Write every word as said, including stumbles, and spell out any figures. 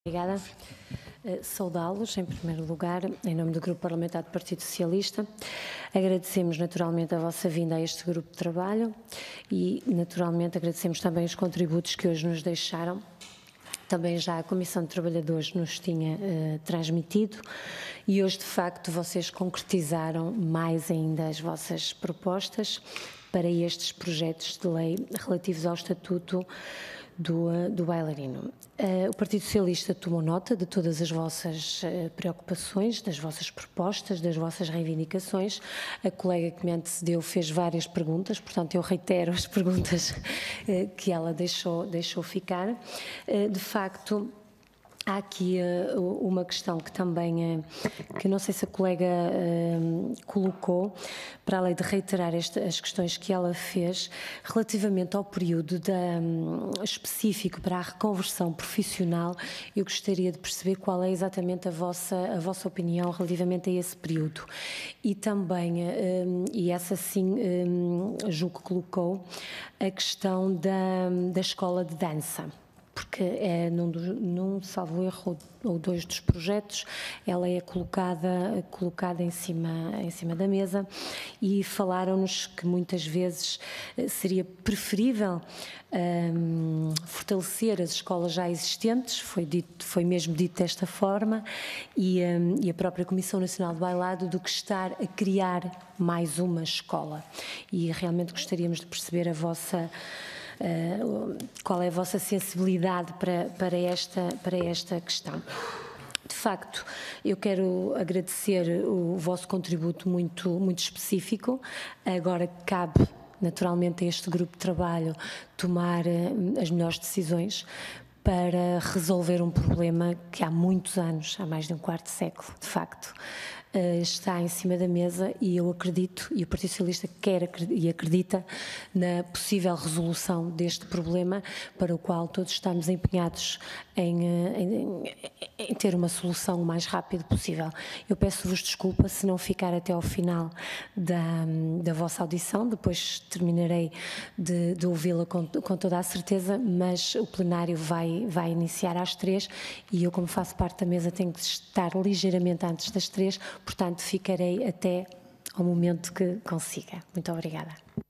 Obrigada. Uh, Saudá-los, em primeiro lugar, em nome do Grupo Parlamentar do Partido Socialista. Agradecemos naturalmente a vossa vinda a este grupo de trabalho e, naturalmente, agradecemos também os contributos que hoje nos deixaram. Também já a Comissão de Trabalhadores nos tinha uh, transmitido e hoje, de facto, vocês concretizaram mais ainda as vossas propostas para estes projetos de lei relativos ao Estatuto do, uh, do bailarino. Uh, o Partido Socialista tomou nota de todas as vossas uh, preocupações, das vossas propostas, das vossas reivindicações. A colega que me antecedeu fez várias perguntas, portanto eu reitero as perguntas uh, que ela deixou, deixou ficar. Uh, de facto, há aqui uh, uma questão que também, uh, que não sei se a colega uh, colocou, para além de reiterar esta, as questões que ela fez, relativamente ao período da, um, específico para a reconversão profissional, eu gostaria de perceber qual é exatamente a vossa, a vossa opinião relativamente a esse período. E também, um, e essa sim, um, julgo que colocou, a questão da, da escola de dança. Porque é num, num salvo erro ou dois dos projetos, ela é colocada, colocada em, cima, em cima da mesa e falaram-nos que muitas vezes seria preferível um, fortalecer as escolas já existentes, foi, dito, foi mesmo dito desta forma, e, um, e a própria Comissão Nacional de Bailado, do que estar a criar mais uma escola. E realmente gostaríamos de perceber a vossa... Uh, qual é a vossa sensibilidade para, para, esta, para esta questão. De facto, eu quero agradecer o vosso contributo muito, muito específico. Agora cabe naturalmente a este grupo de trabalho tomar uh, as melhores decisões para resolver um problema que há muitos anos, há mais de um quarto de século, de facto, está em cima da mesa, e eu acredito, e o Partido Socialista quer e acredita na possível resolução deste problema, para o qual todos estamos empenhados em, em, em ter uma solução o mais rápido possível. Eu peço-vos desculpa se não ficar até ao final da, da vossa audição, depois terminarei de, de ouvi-la com, com toda a certeza, mas o plenário vai, vai iniciar às três e eu, como faço parte da mesa, tenho que estar ligeiramente antes das três. Portanto, ficarei até ao momento que consiga. Muito obrigada.